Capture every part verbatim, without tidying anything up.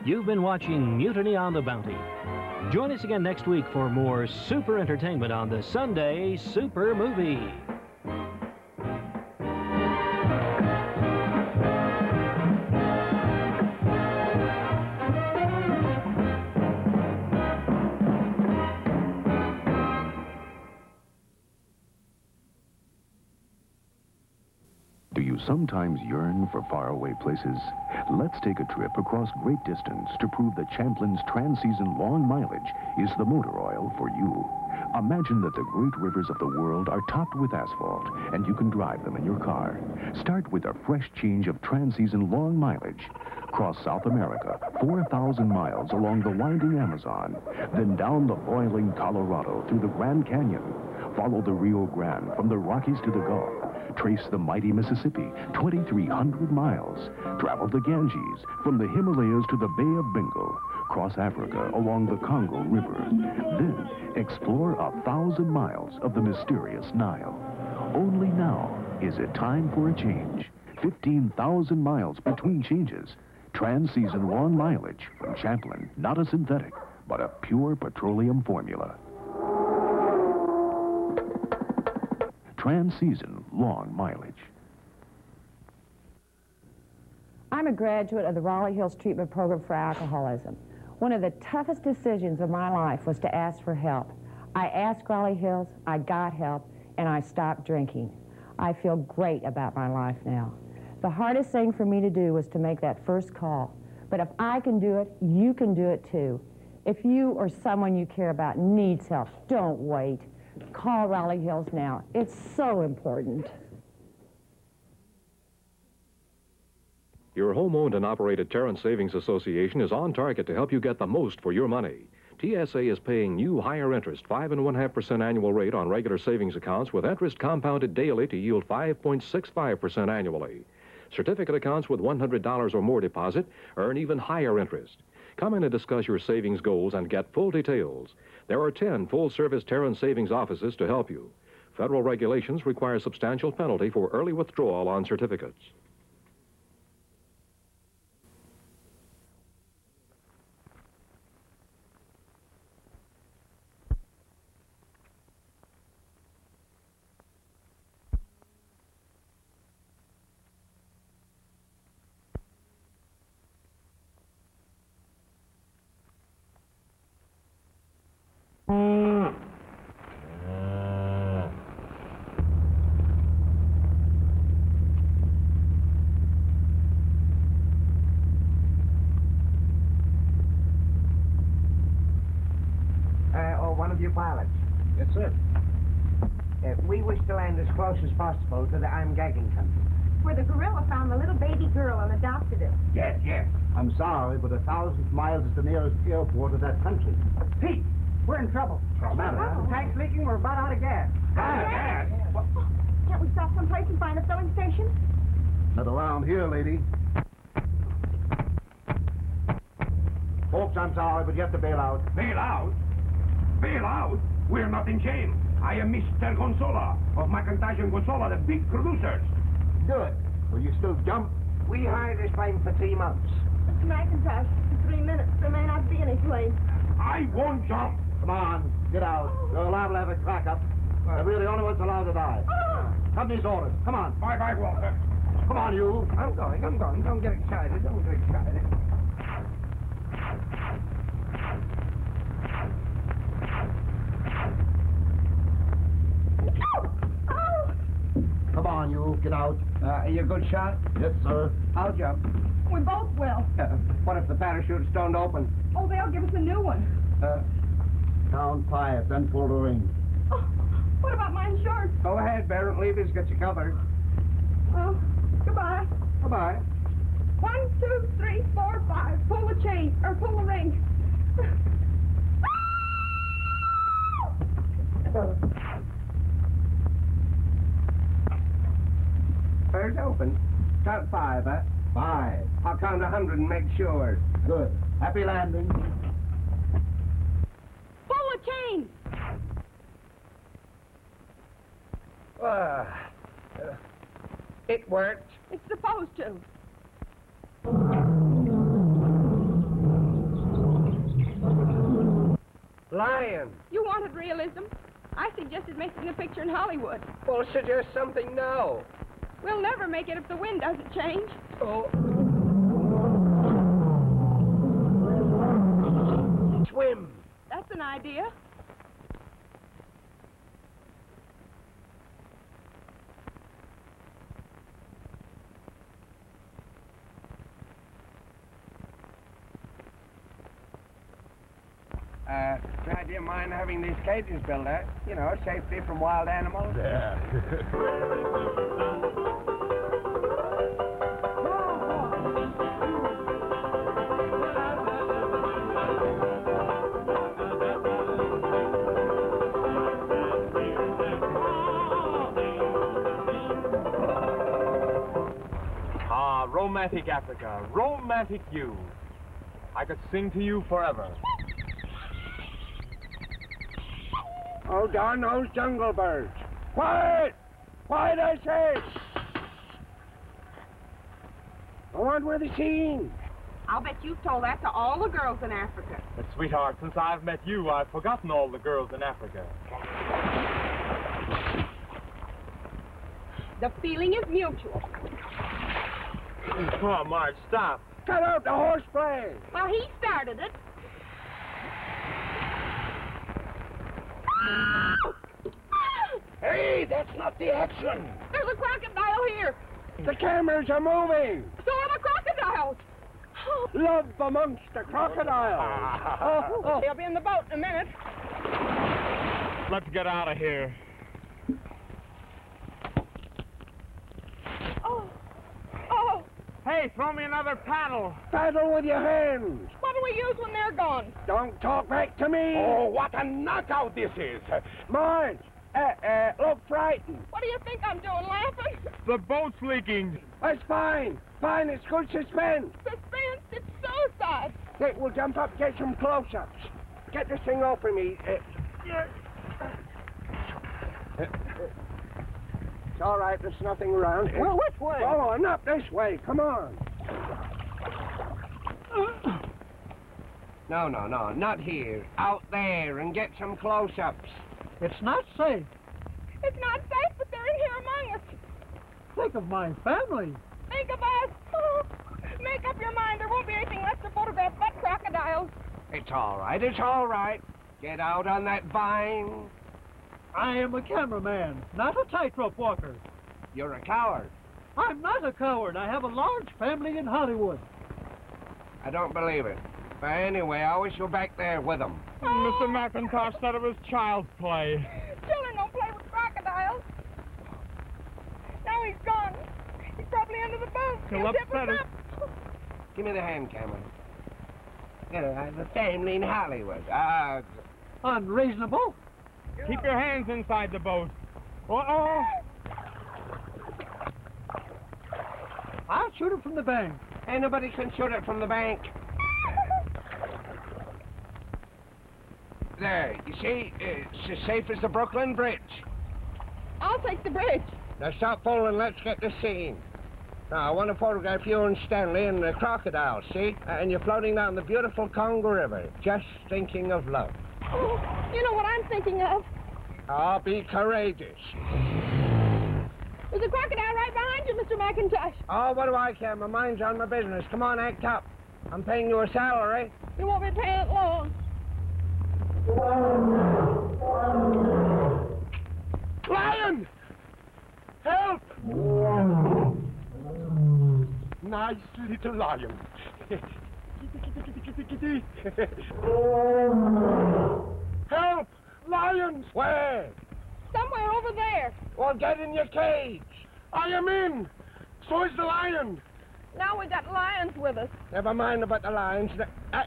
You've been watching Mutiny on the Bounty. Join us again next week for more super entertainment on the Sunday Super Movie. Do you sometimes yearn for faraway places? Let's take a trip across great distance to prove that Champlin's TranSeason long mileage is the motor oil for you. Imagine that the great rivers of the world are topped with asphalt, and you can drive them in your car. Start with a fresh change of TranSeason long mileage. Cross South America, four thousand miles along the winding Amazon, then down the boiling Colorado through the Grand Canyon. Follow the Rio Grande from the Rockies to the Gulf. Trace the mighty Mississippi, twenty-three hundred miles. Travel the Ganges from the Himalayas to the Bay of Bengal. Cross Africa along the Congo River. Then explore a thousand miles of the mysterious Nile. Only now is it time for a change. fifteen thousand miles between changes. TranSeason long mileage from Champlin. Not a synthetic, but a pure petroleum formula. TranSeason long mileage. I'm a graduate of the Raleigh Hills Treatment Program for Alcoholism. One of the toughest decisions of my life was to ask for help. I asked Raleigh Hills, I got help, and I stopped drinking. I feel great about my life now. The hardest thing for me to do was to make that first call. But if I can do it, you can do it too. If you or someone you care about needs help, don't wait. Call Raleigh Hills now. It's so important. Your home-owned and operated Tarrant Savings Association is on target to help you get the most for your money. T S A is paying you higher interest, five and one half percent annual rate on regular savings accounts with interest compounded daily to yield five point six five percent annually. Certificate accounts with one hundred dollars or more deposit earn even higher interest. Come in and discuss your savings goals and get full details. There are ten full-service Tarrant Savings offices to help you. Federal regulations require substantial penalty for early withdrawal on certificates. You pilots. Yes, sir. Uh, we wish to land as close as possible to the I'm Gagging Country. Where the gorilla found the little baby girl and adopted her. Yes, yes. I'm sorry, but a thousand miles is the nearest airport of that country. Pete, we're in trouble. What's the matter? The tank's leaking. We're about out of gas. Out of gas? Can't we stop someplace and find a filling station? Not around here, lady. Folks, I'm sorry, but you have to bail out. Bail out? Bail out? We're not in jail. I am Mister Gonzola of McIntosh and Gonzola, the big producers. Good. Will you still jump? We hired this plane for three months. Mister McIntosh, for three minutes, there may not be any plane. I won't jump. Come on, get out. You're liable to have a crack-up. Uh, we're the only ones allowed to die. Oh. Company's orders. Come on. Bye-bye, Walter. Come on, you. I'm going, I'm going. Don't get excited. Don't get excited. Come on, you. Get out. Uh, are you a good shot? Yes, sir. I'll jump. We both will. Uh, what if the parachute's don't open? Oh, they'll give us a new one. Uh, Count five, then pull the ring. Oh, what about my insurance? go ahead, Barrett. Levy's got you covered. Well, goodbye. Goodbye. One, two, three, four, five. Pull the chain, or pull the ring. Fire's open. Count five, huh? Five. I'll count a hundred and make sure. Good. Happy landing. Pull the chain. Uh, uh, it worked. It's supposed to. wanted realism, I suggested making a picture in Hollywood. Well, suggest something now. We'll never make it if the wind doesn't change. Oh. Swim. That's an idea. Uh, Try, do you mind having these cages built out? You know, safety from wild animals. Yeah. Ah, romantic Africa, romantic you. I could sing to you forever. Oh, darn those jungle birds. Quiet! Quiet, I say! Go on with the scene. I'll bet you've told that to all the girls in Africa. But sweetheart, since I've met you, I've forgotten all the girls in Africa. The feeling is mutual. Come on, Marge, stop. Cut out the horseplay. Well, he started it. Hey, that's not the action. There's a crocodile here. The cameras are moving. So are the crocodiles. Love amongst the crocodiles. Oh, oh. They'll be in the boat in a minute. Let's get out of here. Oh. Oh. Hey, throw me another paddle. Paddle with your hands. What do we use when they're gone? Don't talk back to me. Oh, what a knockout this is. Marge, uh, uh, look frightened. What do you think I'm doing, laughing? The boat's leaking. That's fine. Fine, it's good suspense. Suspense, it's suicide. Okay, we'll jump up, get some close-ups. Get this thing off for me. Uh, yeah. It's all right, there's nothing around. Well, which way? Go on, up this way, come on. No, no, no, not here. Out there, and get some close-ups. It's not safe. It's not safe, but they're in here among us. Think of my family. Think of us. Oh, make up your mind. There won't be anything left to photograph but crocodiles. It's all right, it's all right. Get out on that vine. I am a cameraman, not a tightrope walker. You're a coward. I'm not a coward. I have a large family in Hollywood. I don't believe it. But anyway, I wish you were back there with them. Mister McIntosh said it was child's play. Children don't play with crocodiles. Now he's gone. He's probably under the boat. He'll He'll tip upset us us. up. Give me the hand camera. Yeah, I have a family in Hollywood. Uh, Unreasonable. Keep your hands inside the boat. Uh-oh. I'll shoot it from the bank. anybody can shoot it from the bank. There, you see, it's as safe as the Brooklyn Bridge. I'll take the bridge. Now stop fooling, let's get the scene. Now, I want to photograph you and Stanley and the crocodile, see? And you're floating down the beautiful Congo River, just thinking of love. Oh, you know what I'm thinking of? Oh, be courageous. There's a crocodile right behind you, Mister McIntosh. Oh, what do I care? My mind's on my business. Come on, act up. I'm paying you a salary. You won't be paying it long. Lion! Help! Nice little lion. Help! Lions! Where? Somewhere over there. Well, get in your cage. I am in. So is the lion. Now we got lions with us. Never mind about the lions. The, uh,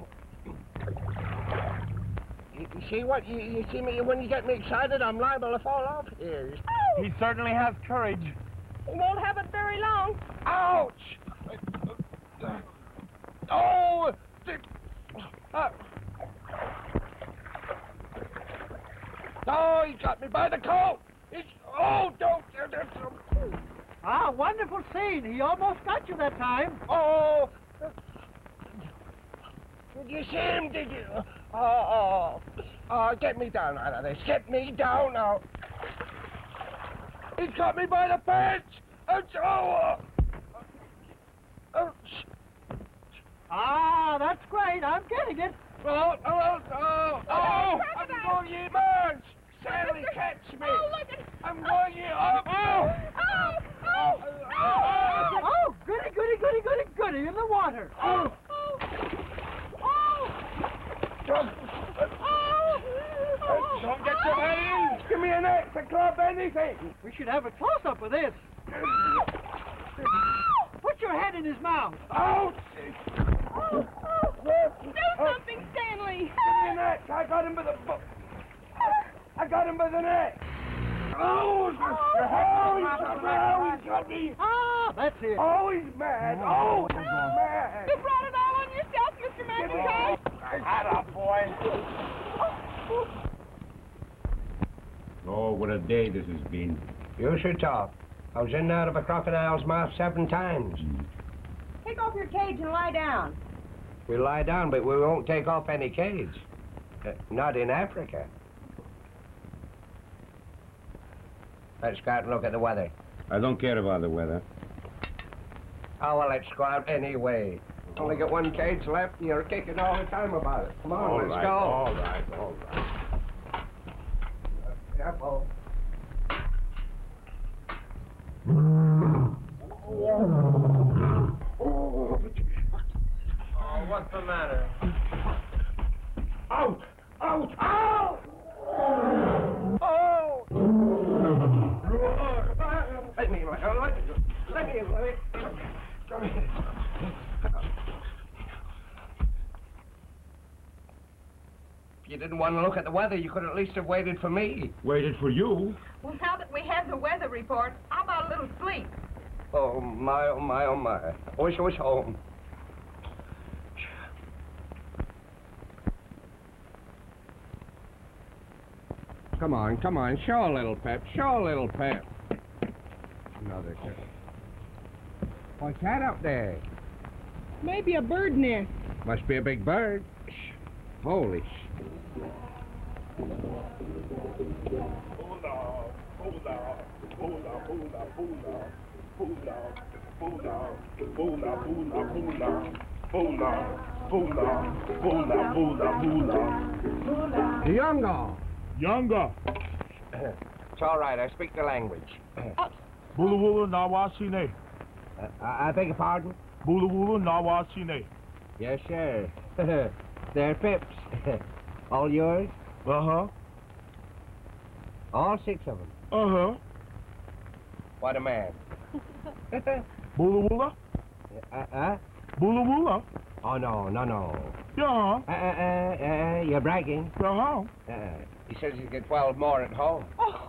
you, you see what? You, you see me? When you get me excited, I'm liable to fall off here. Oh, He certainly has courage. we won't have it very long. Ouch! Oh! Uh, oh, he got me by the coat! It's, oh, don't! Ah, wonderful scene. He almost got you that time. Oh! Did you see him, did you? Oh, oh, oh, get me down out of this. Get me down now. He's got me by the pants. Oh, oh, oh. Ah, that's great. I'm getting it. Oh, oh, oh, oh, oh, I'm going you, Marge. Sally, catch me. Oh, look at... I'm going you up. Oh, oh, oh, oh. Oh, goody, goody, goody, goody, goody in the water. Oh. Don't, Oh. don't get your hands. Give me an axe, a club, anything. We should have a close-up of this. Put your head in his mouth. Oh, Oh, oh. Do something, Stanley. Give me an axe. I got him by the... I got him by the neck. Oh, oh, he's got me. Oh, he's got me. Ah, that's it. Oh, he's mad. Oh, he's mad. You brought it all on yourself, Mister McIntyre. Atta boy. Oh, what a day this has been. You should talk. I was in and out of a crocodile's mouth seven times. Take off your cage and lie down. We'll lie down, but we won't take off any cage. Uh, not in Africa. Let's go out and look at the weather. I don't care about the weather. Oh, well, let's go out anyway. Only got one cage left, and you're kicking all the time about it. Come on, All let's right, go. all right, all right. Careful. Oh, what's the matter? Out! Out! Out! Oh! Let me, let me, let me, let me. Come here. If you didn't want to look at the weather, you could at least have waited for me. Waited for you? Well, now that we have the weather report, how about a little sleep? Oh, my, oh, my, oh, my. I wish I was home. Come on, come on. Show a little pep. Show a little pep. Another pep. What's that up there? Maybe a bird nest. Must be a big bird. Holy sh... Hold on, hold on, hold on, hold on, hold on, hold on, hold on, hold on, hold on, hold on, hold on, hold on, hold on, hold on, hold on. Younger. Younger. It's all right. I speak the language. Bula Wula Nawashine. Uh, I, I beg your pardon? Bula Wula Nawashine. Yes, sir. They're pips. All yours? Uh-huh. All six of them. Uh-huh. What a man. Bula Wula? Uh, uh? Bula Wula? Oh, no, no, no. Yeah. Uh, uh, uh, uh, you're bragging. Uh-huh. Uh, he says he'll get twelve more at home.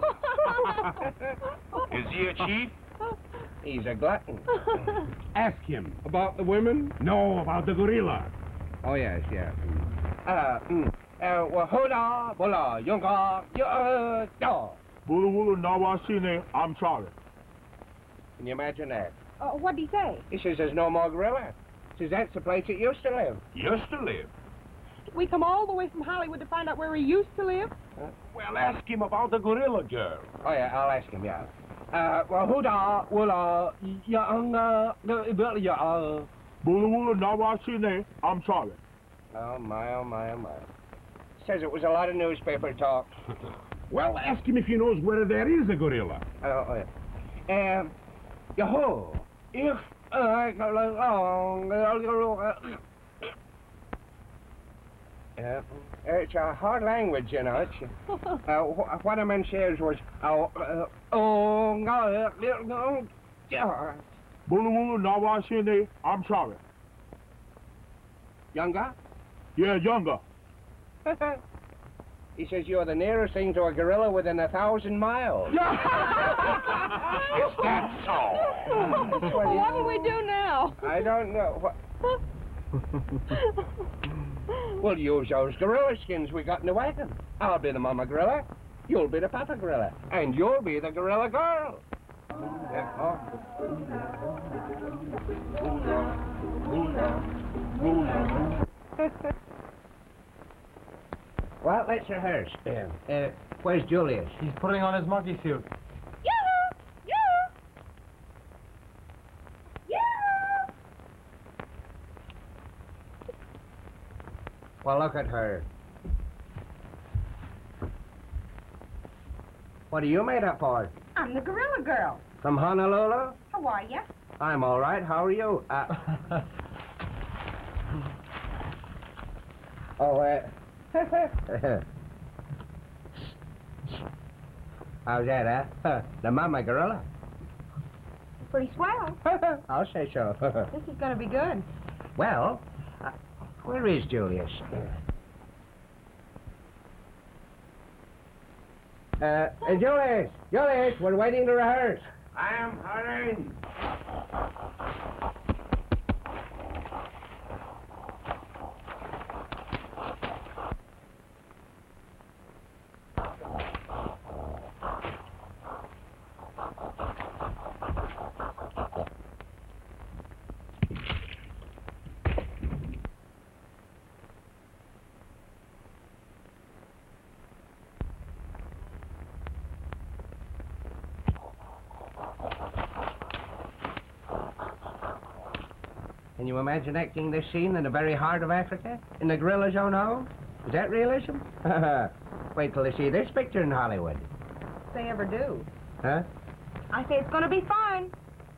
Is he a chief? He's a glutton. Ask him. About the women? No, about the gorilla. Oh, yes, yeah. Uh, mm, uh, well, hola, bola, yunga, ya, da. Bula Wula Nawashine, I'm sorry. Can you imagine that? Uh, what'd he say? He says there's no more gorilla. He says that's the place it used to live. Used to live. We come all the way from Hollywood to find out where he used to live? Well, ask him about the gorilla girl. Oh, yeah, I'll ask him, yeah. Uh, well, huda, wula, yanga, ya. Bula Wula Nawashine, I'm sorry. Oh, my, oh, my, oh, my. Says it was a lot of newspaper talk. Well, ask him if he knows where there is a gorilla. Oh, oh, yeah. Um, Yahoo. If, uh, yeah, it's a hard language, you know. It's, uh, wh what I meant says was, oh, uh, oh, no, no, yeah. Bula Wula Nawashine, I'm sorry. Younger? Yeah, younger. He says you're the nearest thing to a gorilla within a thousand miles. Is that so? Well, what will we do now? I don't know. What? We'll use those gorilla skins we got in the wagon. I'll be the mama gorilla, you'll be the papa gorilla, and you'll be the gorilla girl. Yeah, oh. Well, let's rehearse. Uh, uh, where's Julius? He's putting on his monkey suit. Yoo-hoo! Yoo-hoo! Yoo-hoo! Well, look at her. What are you made up for? I'm the gorilla girl. From Honolulu? How are you? I'm all right. How are you? Uh... oh, uh... How's that, huh? The mama gorilla? Pretty swell. I'll say so. This is going to be good. Well, uh, where is Julius? Uh, uh, Julius! Julius, we're waiting to rehearse. I am hurrying. Can you imagine acting this scene in the very heart of Africa? In the gorilla's own home? Is that realism? Wait till they see this picture in Hollywood. If they ever do. Huh? I say it's going to be fine.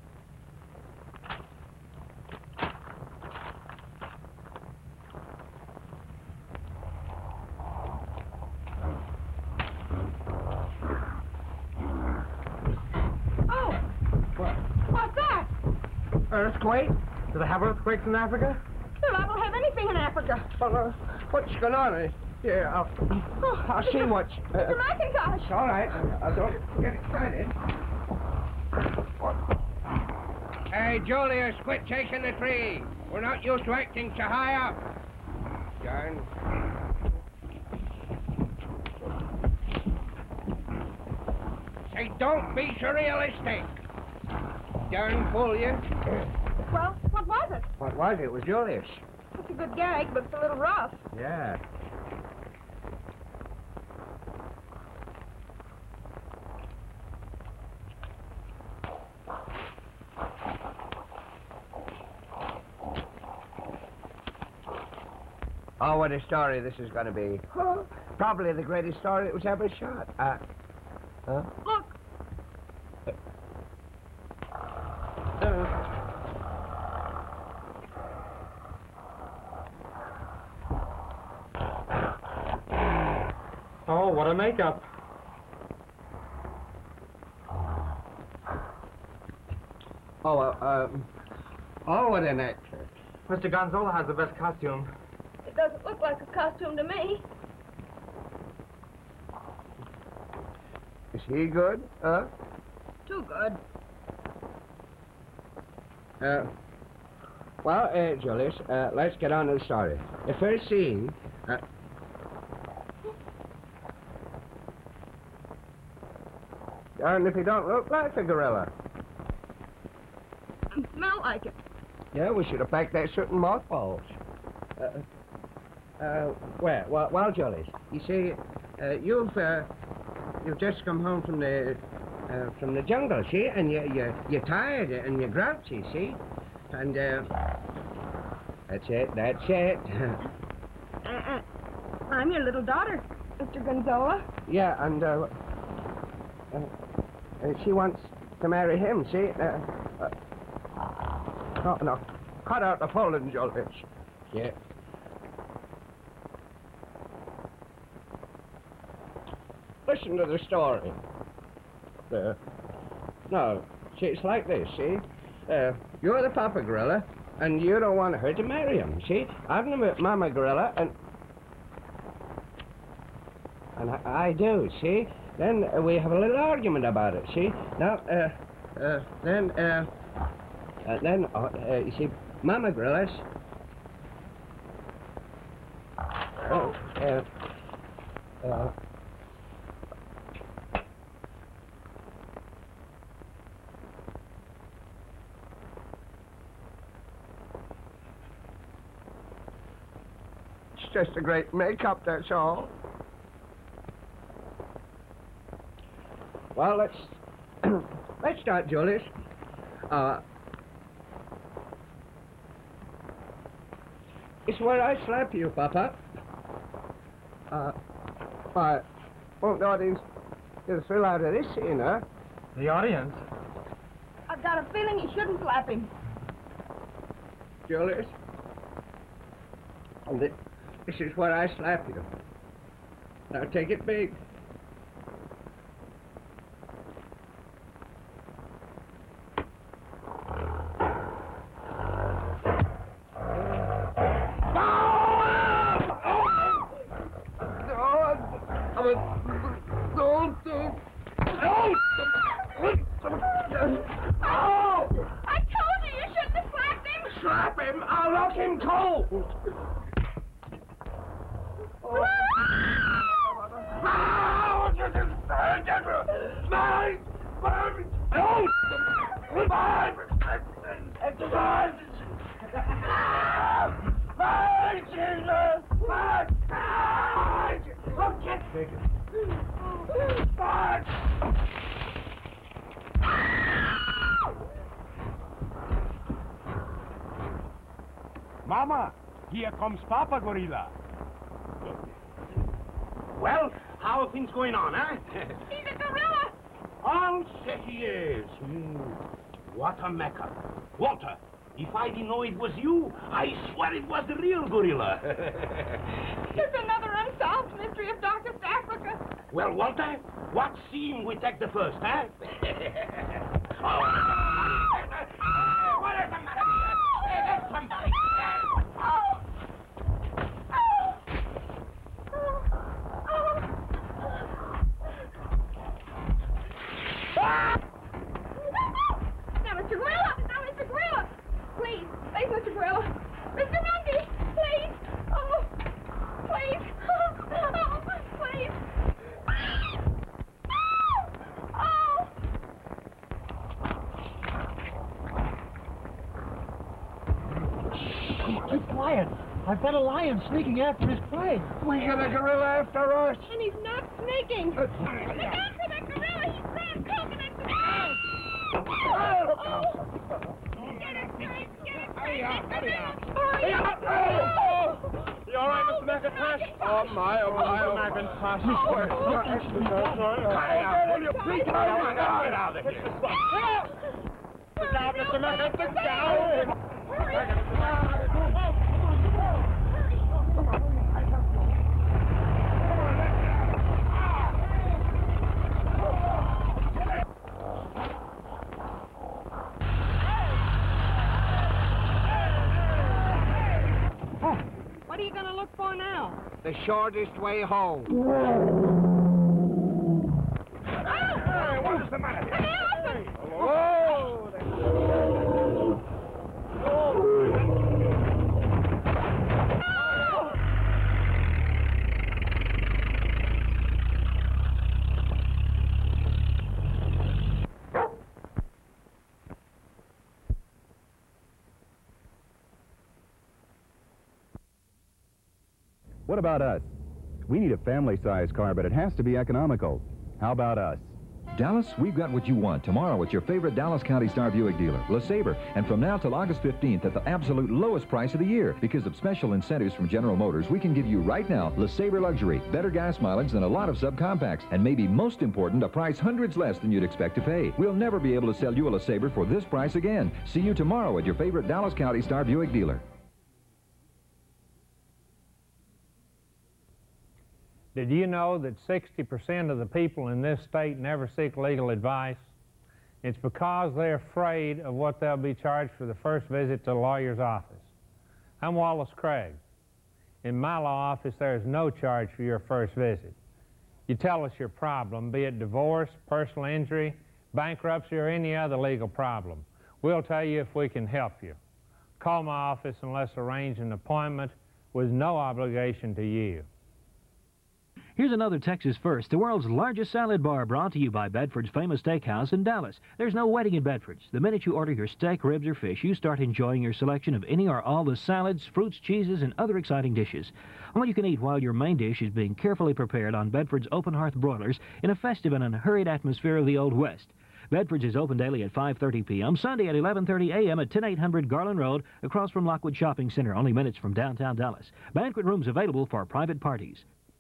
Oh! What? What's that? Earthquake? Do they have earthquakes in Africa? They're liable to have anything in Africa. Well, uh, what's going on? Uh, yeah, I'll, Oh, I'll see what's... Uh, Mister McIntosh! all right. I, I don't get excited. Hey, Julius, quit chasing the tree. We're not used to acting so high up. Darn. Say, don't be so realistic. Darn fool you. Well, what was it? What was it? It was Julius. It's a good gag, but it's a little rough. Yeah. Oh, what a story this is going to be. Huh? Probably the greatest story that was ever shot. Uh, huh? Look, Uh, Oh, what a makeup. oh, uh, um, oh, what an actor. Mister Gonzola has the best costume. it doesn't look like a costume to me. Is he good? Huh? Too good. Uh, well, uh, Julius, uh, let's get on to the story. The first scene, uh, darn if he don't look like a gorilla. And smell like it. Yeah, we should have packed that suit in mothballs. Uh, uh, well, well, well, Julius, you see, uh, you've, uh, you've just come home from the, uh, from the jungle, see, and you, you, you're tired and you're grouchy, see, and, uh, that's it, that's it. Uh-uh. I'm your little daughter, Mister Gonzola. Yeah, and, uh, uh, uh, she wants to marry him, see, uh, uh, no, no, cut out the pulling, Julius. Yeah. Listen to the story. Uh, no, see, it's like this, see? Uh, you're the papa gorilla, and you don't want her to marry him, see? I'm the mama gorilla, and... And I, I do, see? Then uh, we have a little argument about it, see? Now, uh, uh, then, uh, uh then, uh, uh, you see, mama gorillas... Oh, uh, uh... It's just a great makeup, that's all. Well, let's let's start, Julius. Uh, it's where I slap you, Papa. Uh, I want the audience to get a thrill out of this scene, huh? The audience? I've got a feeling you shouldn't slap him. Julius, and thi- this is where I slap you. Now take it big. Mama, here comes Papa Gorilla. Well, how are things going on, eh? He's a gorilla. I'll say he is. Hmm. What a mecca. Walter, if I didn't know it was you, I swear it was the real gorilla. There's another unsolved mystery of darkest Africa. Well, Walter, what scene we take the first, eh? Oh. What is the matter? There's somebody. Now, Mister Gorilla! Now, Mister Gorilla! Please, please, Mister Gorilla! Mister Monkey! Please! Oh, please! Oh, please! Oh! Be quiet. I've got a lion sneaking after his prey. We got a gorilla after us. And he's not sneaking! Look out for that gorilla! He's throwing coconuts at us! Oh! Get it, guys! Get it! Hurry up! Hurry up! Hurry up! You all right, Mister McIntosh? Oh, my, oh, my, oh, McIntosh. Will you please hurry up? Get out of here. Look out, Mister McIntosh. Look out! What are you going to look for now? The shortest way home. Hey, what is the matter? An elephant! Whoa! What about us? We need a family-sized car, but it has to be economical. How about us? Dallas, we've got what you want tomorrow with your favorite Dallas County Star Buick dealer, LeSabre, and from now till August fifteenth at the absolute lowest price of the year. Because of special incentives from General Motors, we can give you right now LeSabre Luxury, better gas mileage than a lot of subcompacts, and maybe most important, a price hundreds less than you'd expect to pay. We'll never be able to sell you a LeSabre for this price again. See you tomorrow at your favorite Dallas County Star Buick dealer. Did you know that sixty percent of the people in this state never seek legal advice? It's because they're afraid of what they'll be charged for the first visit to a lawyer's office. I'm Wallace Craig. In my law office, there is no charge for your first visit. You tell us your problem, be it divorce, personal injury, bankruptcy, or any other legal problem. We'll tell you if we can help you. Call my office and let's arrange an appointment with no obligation to you. Here's another Texas first, the world's largest salad bar, brought to you by Bedford's famous steakhouse in Dallas. There's no waiting in Bedford's. The minute you order your steak, ribs, or fish, you start enjoying your selection of any or all the salads, fruits, cheeses, and other exciting dishes. All you can eat while your main dish is being carefully prepared on Bedford's open hearth broilers in a festive and unhurried atmosphere of the Old West. Bedford's is open daily at five thirty p m, Sunday at eleven thirty a m at ten eight hundred Garland Road, across from Lockwood Shopping Center, only minutes from downtown Dallas. Banquet rooms available for private parties.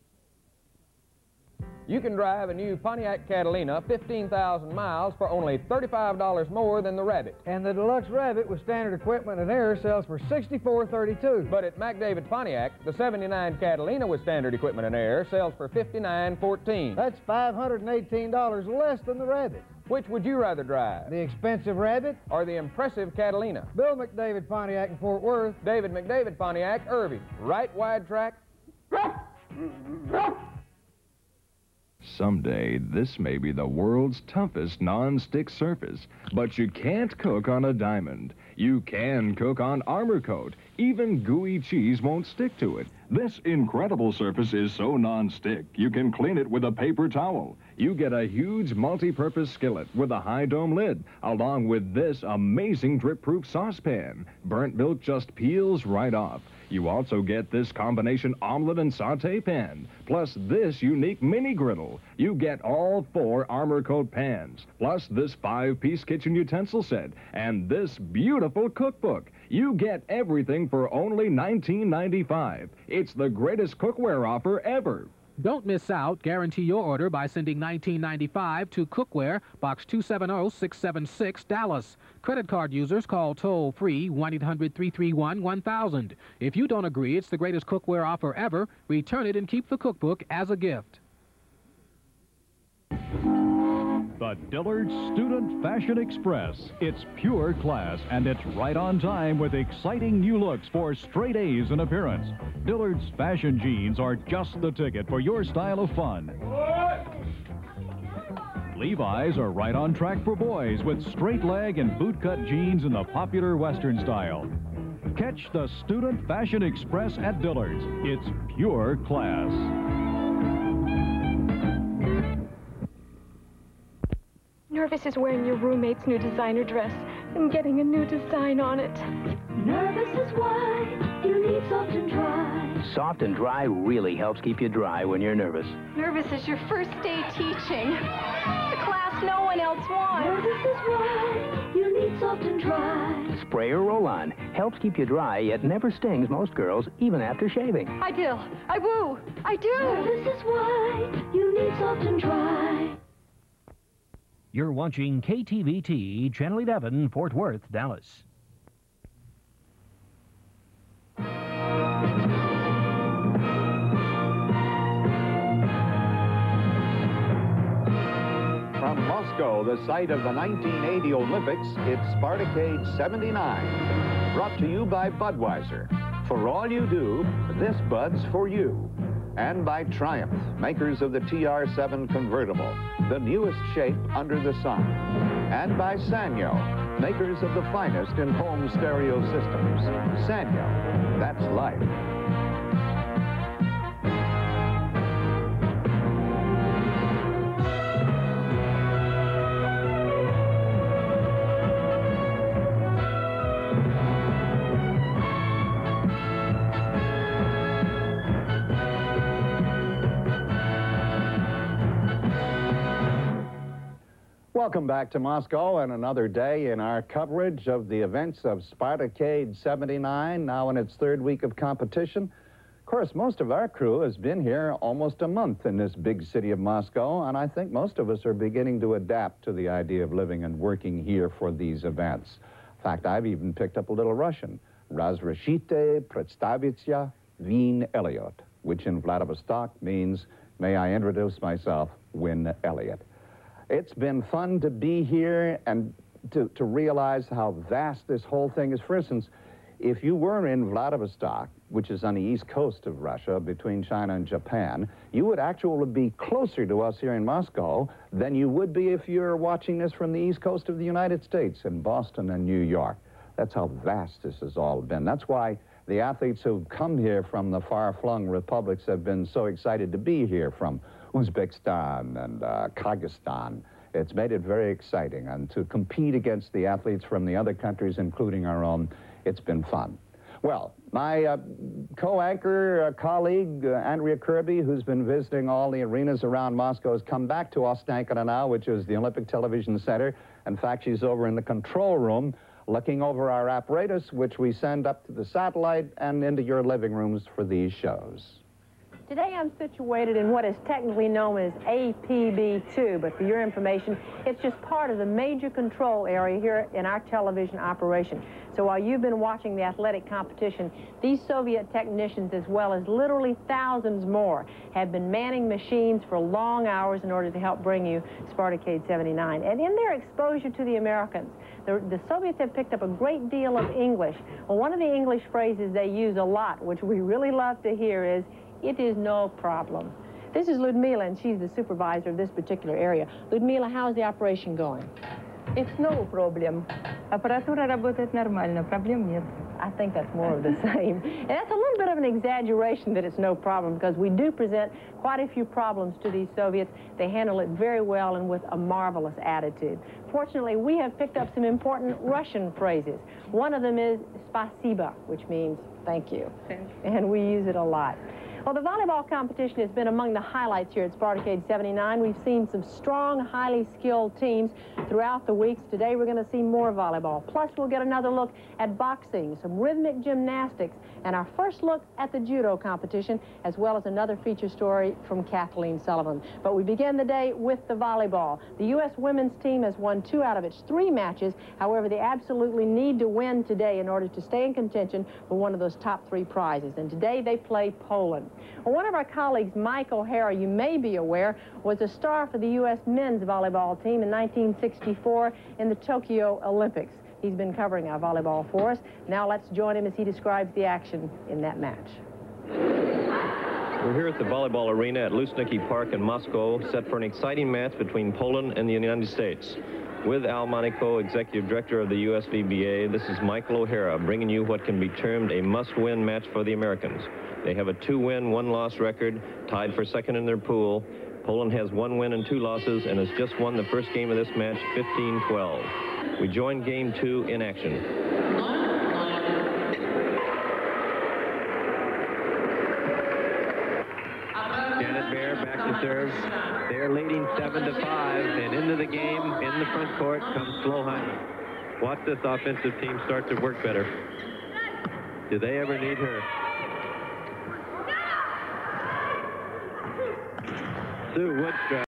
You can drive a new Pontiac Catalina fifteen thousand miles for only thirty-five dollars more than the Rabbit. And the Deluxe Rabbit with standard equipment and air sells for sixty-four thirty-two. But at Mack David Pontiac, the seventy-nine Catalina with standard equipment and air sells for fifty-nine fourteen. That's five hundred eighteen dollars less than the Rabbit. Which would you rather drive? The expensive Rabbit or the impressive Catalina? Bill McDavid Pontiac in Fort Worth. David McDavid Pontiac, Irving. Right wide track. Someday, this may be the world's toughest non-stick surface, but you can't cook on a diamond. You can cook on Armor Coat. Even gooey cheese won't stick to it. This incredible surface is so non-stick, you can clean it with a paper towel. You get a huge multi-purpose skillet with a high dome lid, along with this amazing drip-proof saucepan. Burnt milk just peels right off. You also get this combination omelet and saute pan, plus this unique mini griddle. You get all four Armor Coat pans, plus this five-piece kitchen utensil set, and this beautiful cookbook. You get everything for only nineteen ninety-five. It's the greatest cookware offer ever. Don't miss out. Guarantee your order by sending nineteen ninety-five to Cookware, Box two seven zero six seven six, Dallas. Credit card users call toll-free one eight hundred three three one one thousand. If you don't agree it's the greatest cookware offer ever, return it and keep the cookbook as a gift. The Dillard's Student Fashion Express. It's pure class, and it's right on time with exciting new looks for straight A's in appearance. Dillard's fashion jeans are just the ticket for your style of fun. Levi's are right on track for boys with straight leg and bootcut jeans in the popular Western style. Catch the Student Fashion Express at Dillard's. It's pure class. Nervous is wearing your roommate's new designer dress and getting a new design on it. Nervous is why you need Soft and Dry. Soft and Dry really helps keep you dry when you're nervous. Nervous is your first day teaching. The class no one else wants. Nervous is why you need Soft and Dry. Spray or roll-on helps keep you dry, yet never stings most girls, even after shaving. I do. I woo. I do. Nervous is why you need Soft and Dry. You're watching K T V T Channel eleven, Fort Worth, Dallas. From Moscow, the site of the nineteen eighty Olympics, it's Spartacade seventy-nine. Brought to you by Budweiser. For all you do, this Bud's for you. And by Triumph, makers of the T R seven convertible, the newest shape under the sun. And by Sanyo, makers of the finest in home stereo systems. Sanyo, that's life. Welcome back to Moscow and another day in our coverage of the events of Spartacade seventy-nine, now in its third week of competition. Of course, most of our crew has been here almost a month in this big city of Moscow, and I think most of us are beginning to adapt to the idea of living and working here for these events. In fact, I've even picked up a little Russian. Razрешите представиться Wien Elliot, which in Vladivostok means, may I introduce myself, Win Elliot. It's been fun to be here and to, to realize how vast this whole thing is. For instance, if you were in Vladivostok, which is on the east coast of Russia, between China and Japan, you would actually be closer to us here in Moscow than you would be if you're watching this from the east coast of the United States, in Boston and New York. That's how vast this has all been. That's why the athletes who've come here from the far-flung republics have been so excited to be here, from Uzbekistan and uh, Kyrgyzstan. It's made it very exciting, and to compete against the athletes from the other countries, including our own, it's been fun. Well, my uh, co-anchor uh, colleague, uh, Andrea Kirby, who's been visiting all the arenas around Moscow, has come back to Ostankina now, which is the Olympic Television Center. In fact, she's over in the control room looking over our apparatus, which we send up to the satellite and into your living rooms for these shows. Today I'm situated in what is technically known as A P B two, but for your information, it's just part of the major control area here in our television operation. So while you've been watching the athletic competition, these Soviet technicians, as well as literally thousands more, have been manning machines for long hours in order to help bring you Spartacade seventy-nine. And in their exposure to the Americans, the, the Soviets have picked up a great deal of English. Well, one of the English phrases they use a lot, which we really love to hear, is, "It is no problem." This is Ludmila, and she's the supervisor of this particular area. Ludmila, how's the operation going? It's no problem. Аппаратура работает нормально, проблем нет. I think that's more of the same. And that's a little bit of an exaggeration that it's no problem, because we do present quite a few problems to these Soviets. They handle it very well and with a marvelous attitude. Fortunately, we have picked up some important Russian phrases. One of them is spasiba, which means thank you. Thank you. And we use it a lot. Well, the volleyball competition has been among the highlights here at Spartacade seventy-nine. We've seen some strong, highly skilled teams throughout the weeks. Today we're going to see more volleyball. Plus, we'll get another look at boxing, some rhythmic gymnastics, and our first look at the judo competition, as well as another feature story from Kathleen Sullivan. But we begin the day with the volleyball. The U S women's team has won two out of its three matches. However, they absolutely need to win today in order to stay in contention for one of those top three prizes. And today they play Poland. Well, one of our colleagues, Mike O'Hara, you may be aware, was a star for the U S men's volleyball team in nineteen sixty-four in the Tokyo Olympics. He's been covering our volleyball for us. Now let's join him as he describes the action in that match. We're here at the volleyball arena at Luzhniki Park in Moscow, set for an exciting match between Poland and the United States. With Al Monaco, Executive Director of the U S V B A, this is Michael O'Hara bringing you what can be termed a must-win match for the Americans. They have a two-win, one-loss record, tied for second in their pool. Poland has one win and two losses and has just won the first game of this match, fifteen twelve. We join game two in action. Janet Bear back to serve. They're leading seven to five, and into the game, in the front court, comes Slohan. Watch this offensive team start to work better. Do they ever need her? Sue Woodstrap.